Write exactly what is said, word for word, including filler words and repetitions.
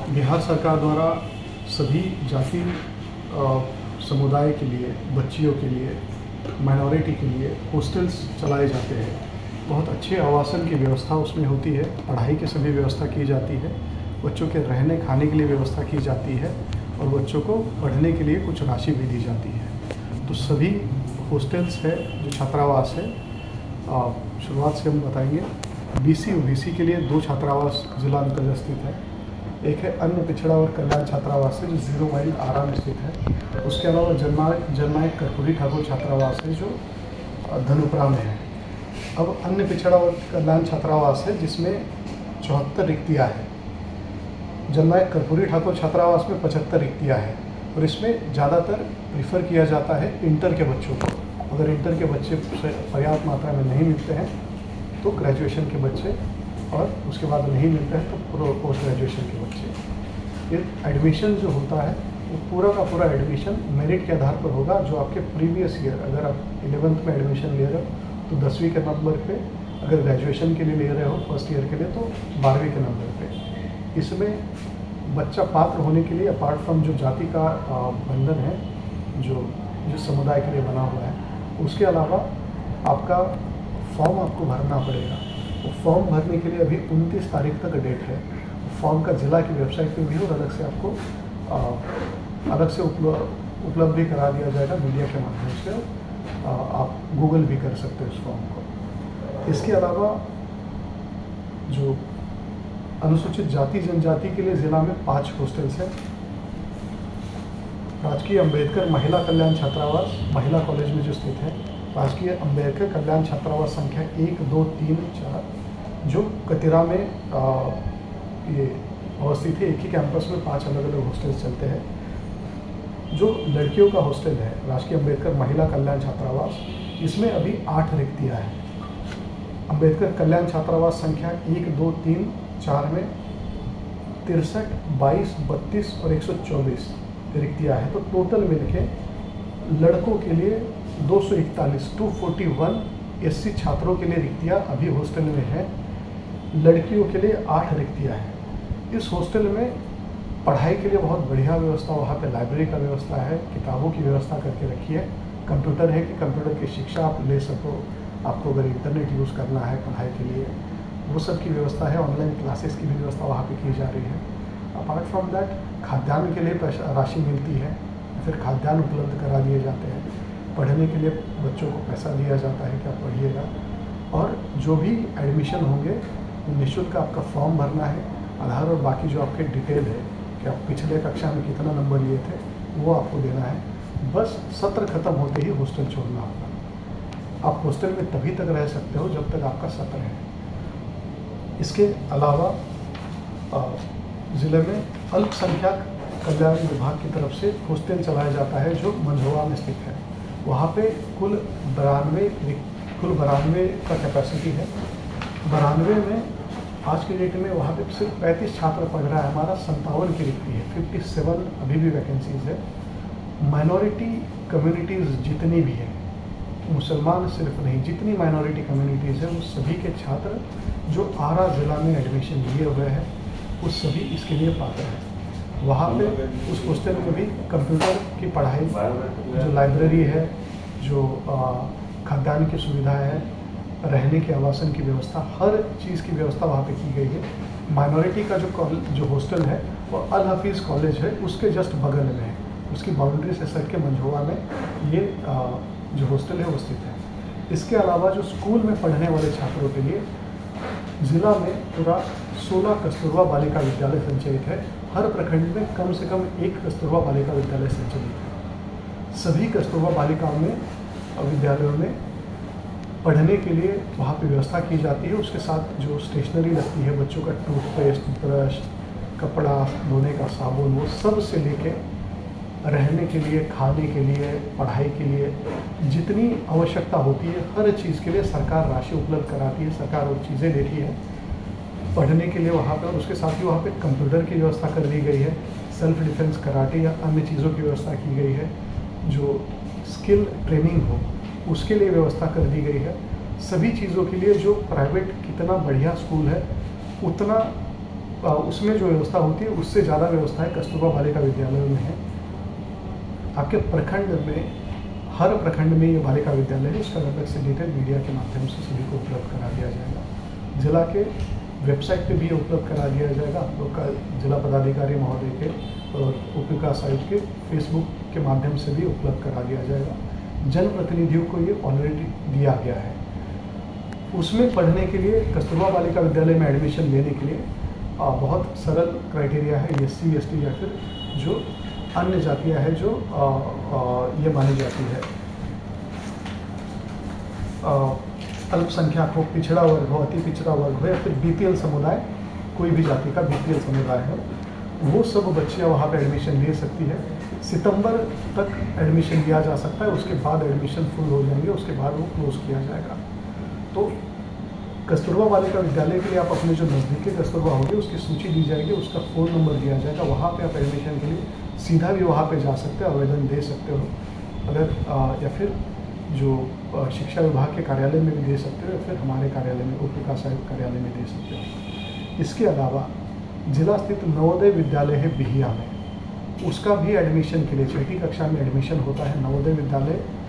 बिहार सरकार द्वारा सभी जाति समुदाय के लिए, बच्चियों के लिए, माइनॉरिटी के लिए हॉस्टल्स चलाए जाते हैं। बहुत अच्छे आवासन की व्यवस्था उसमें होती है, पढ़ाई की सभी व्यवस्था की जाती है, बच्चों के रहने खाने के लिए व्यवस्था की जाती है और बच्चों को पढ़ने के लिए कुछ राशि भी दी जाती है। तो सभी हॉस्टल्स है जो छात्रावास है, शुरुआत से हम बताएंगे। बीसी ओबीसी के लिए दो छात्रावास जिला अंतर्गत स्थित है। एक है अन्य पिछड़ा और कल्याण छात्रावास है जो जीरो माइल आरा में स्थित है। उसके अलावा जननायक जननायक कर्पूरी ठाकुर छात्रावास है जो धनुप्रा में है। अब अन्य पिछड़ा और कल्याण छात्रावास है जिसमें चौहत्तर रिक्तियाँ हैं। जननायक कर्पूरी ठाकुर छात्रावास में पचहत्तर रिक्तियाँ हैं और इसमें ज़्यादातर प्रीफर किया जाता है इंटर के बच्चों को। अगर इंटर के बच्चे पर्याप्त मात्रा में नहीं मिलते हैं तो ग्रेजुएशन के बच्चे, और उसके बाद नहीं मिलते हैं तो पोस्ट ग्रेजुएशन के बच्चे। ये एडमिशन जो होता है वो पूरा का पूरा एडमिशन मेरिट के आधार पर होगा। जो आपके प्रीवियस ईयर, अगर आप इलेवेंथ में एडमिशन ले रहे हो तो दसवीं के नंबर पे, अगर ग्रेजुएशन के लिए ले रहे हो फर्स्ट ईयर के लिए तो बारहवीं के नंबर पे। इसमें बच्चा पात्र होने के लिए अपार्ट फ्रॉम जो जाति का बंधन है जो जिस समुदाय के लिए बना हुआ है, उसके अलावा आपका फॉर्म आपको भरना पड़ेगा। वो फॉर्म भरने के लिए अभी उनतीस तारीख तक डेट है। फॉर्म का जिला की वेबसाइट पे भी और अलग से आपको आ, अलग से उपलब्ध उपलब्ध भी करा दिया जाएगा मीडिया के माध्यम से। आ, आप गूगल भी कर सकते हो उस फॉर्म को। इसके अलावा जो अनुसूचित जाति जनजाति के लिए जिला में पाँच हॉस्टल्स हैं। राजकीय अंबेडकर महिला कल्याण छात्रावास महिला कॉलेज में जो स्थित है, राजकीय अंबेडकर कल्याण छात्रावास संख्या एक दो तीन चार जो कतिरा में आ, ये अवस्थित है। एक ही कैंपस में पांच अलग अलग हॉस्टल्स चलते हैं। जो लड़कियों का हॉस्टल है राजकीय अंबेडकर महिला कल्याण छात्रावास, इसमें अभी आठ रिक्तियाँ हैं। अंबेडकर कल्याण छात्रावास संख्या एक दो तीन चार में तिरसठ बाईस बत्तीस और एक सौ चौबीस रिक्तियाँ हैं। तो टोटल मिलके लड़कों के लिए दो सौ इकतालीस टू फोर्टी वन एससी छात्रों के लिए रिक्तियाँ अभी हॉस्टल में हैं। लड़कियों के लिए आठ रिक्तियाँ हैं। इस हॉस्टल में पढ़ाई के लिए बहुत बढ़िया व्यवस्था, वहाँ पे लाइब्रेरी का व्यवस्था है, किताबों की व्यवस्था करके रखी है। कंप्यूटर है कि कंप्यूटर की शिक्षा आप ले सको। आपको अगर इंटरनेट यूज़ करना है पढ़ाई के लिए, वो सब की व्यवस्था है। ऑनलाइन क्लासेस की भी व्यवस्था वहाँ पे की जा रही है। अपार्ट फ्रॉम दैट खाद्यान्न के लिए राशि मिलती है, फिर खाद्यान्न उपलब्ध करा दिए जाते हैं। पढ़ने के लिए बच्चों को पैसा दिया जाता है कि आप पढ़िएगा। और जो भी एडमिशन होंगे निःशुल्क आपका फॉर्म भरना है, आधार और बाकी जो आपके डिटेल है कि आप पिछले कक्षा में कितना नंबर लिए थे वो आपको देना है। बस सत्र खत्म होते ही हॉस्टल छोड़ना होगा। आप हॉस्टल में तभी तक रह सकते हो जब तक आपका सत्र है। इसके अलावा ज़िले में अल्पसंख्यक कल्याण विभाग की तरफ से हॉस्टल चलाया जाता है जो मंझौआ में स्थित है। वहाँ पे कुल बानवे कुल बानवे का कैपेसिटी है। बानवे में आज के डेट में वहाँ पे सिर्फ पैंतीस छात्र पढ़ रहा है। हमारा संतावन की रिक्ति है, सत्तावन अभी भी वैकेंसीज है। माइनॉरिटी कम्युनिटीज़ जितनी भी हैं, मुसलमान सिर्फ नहीं, जितनी माइनॉरिटी कम्युनिटीज़ हैं, वो सभी के छात्र जो आरा ज़िला में एडमिशन लिए हुए हैं वो सभी इसके लिए पात्र हैं। वहाँ पे उस हॉस्टल में भी कंप्यूटर की पढ़ाई, जो लाइब्रेरी है, जो खाद्यान्न की सुविधा है, रहने के आवासन की व्यवस्था, हर चीज़ की व्यवस्था वहाँ पे की गई है। माइनॉरिटी का जो जो हॉस्टल है वो अल हफीज़ कॉलेज है, उसके जस्ट बगल में है। उसकी बाउंड्री से सट के मंझौआ में ये आ, जो हॉस्टल है वो स्थित है। इसके अलावा जो स्कूल में पढ़ने वाले छात्रों के लिए ज़िला में पूरा सोलह कस्तूरबा बालिका विद्यालय संचालित है। हर प्रखंड में कम से कम एक कस्तूरबा बालिका विद्यालय संचालित है। सभी कस्तूरबा बालिकाओं में विद्यालयों में पढ़ने के लिए वहाँ पे व्यवस्था की जाती है। उसके साथ जो स्टेशनरी लगती है, बच्चों का टूथपेस्ट, ब्रश, कपड़ा धोने का साबुन, वो सब से लेके रहने के लिए, खाने के लिए, पढ़ाई के लिए जितनी आवश्यकता होती है हर चीज़ के लिए सरकार राशि उपलब्ध कराती है। सरकार वो चीज़ें देती है पढ़ने के लिए वहाँ पर। उसके साथ ही वहाँ पे कंप्यूटर की व्यवस्था कर दी गई है। सेल्फ डिफेंस, कराटे या अन्य चीज़ों की व्यवस्था की गई है। जो स्किल ट्रेनिंग हो उसके लिए व्यवस्था कर दी गई है। सभी चीज़ों के लिए जो प्राइवेट कितना बढ़िया स्कूल है उतना आ, उसमें जो व्यवस्था होती है उससे ज़्यादा व्यवस्थाएं कस्तूरबा बालिका विद्यालयों में है। आपके प्रखंड में, हर प्रखंड में ये बालिका विद्यालय है, उसका अलग से डिटेल मीडिया के माध्यम से सभी को उपलब्ध करा दिया जाएगा। जिला के वेबसाइट पे भी उपलब्ध करा दिया जाएगा। आप लोग का जिला पदाधिकारी महोदय के और उप विकास आयुक्त के फेसबुक के माध्यम से भी उपलब्ध करा दिया जाएगा। जनप्रतिनिधियों को ये ऑलरेडी दिया गया है। उसमें पढ़ने के लिए, कस्तूरबा बालिका विद्यालय में एडमिशन लेने के लिए आ, बहुत सरल क्राइटेरिया है। एस सी एस टी या फिर जो अन्य जातियाँ हैं जो आ, आ, ये मानी जाती है, अल्पसंख्यक हो, पिछड़ा वर्ग हो, अति पिछड़ा वर्ग हो या फिर बी पी एल समुदाय, कोई भी जाति का बी पी एल समुदाय हो, वो सब बच्चियाँ वहाँ पे एडमिशन ले सकती है। सितंबर तक एडमिशन लिया जा सकता है, उसके बाद एडमिशन फुल हो जाएंगे, उसके बाद वो क्लोज किया जाएगा। तो कस्तूरबा बालिका विद्यालय के लिए आप अपने जो नज़दीकी कस्तूरबा होगी उसकी सूची दी जाएगी, उसका फ़ोन नंबर दिया जाएगा, वहाँ पे आप एडमिशन के लिए सीधा भी वहाँ पे जा सकते हो, आवेदन दे सकते हो। अगर आ, या फिर जो आ, शिक्षा विभाग के कार्यालय में भी दे सकते हो या फिर हमारे कार्यालय में, उप विकास आयुक्त कार्यालय में दे सकते हो। इसके अलावा जिला स्थित नवोदय विद्यालय है बिहिया में, उसका भी एडमिशन के लिए छठी कक्षा में एडमिशन होता है। नवोदय विद्यालय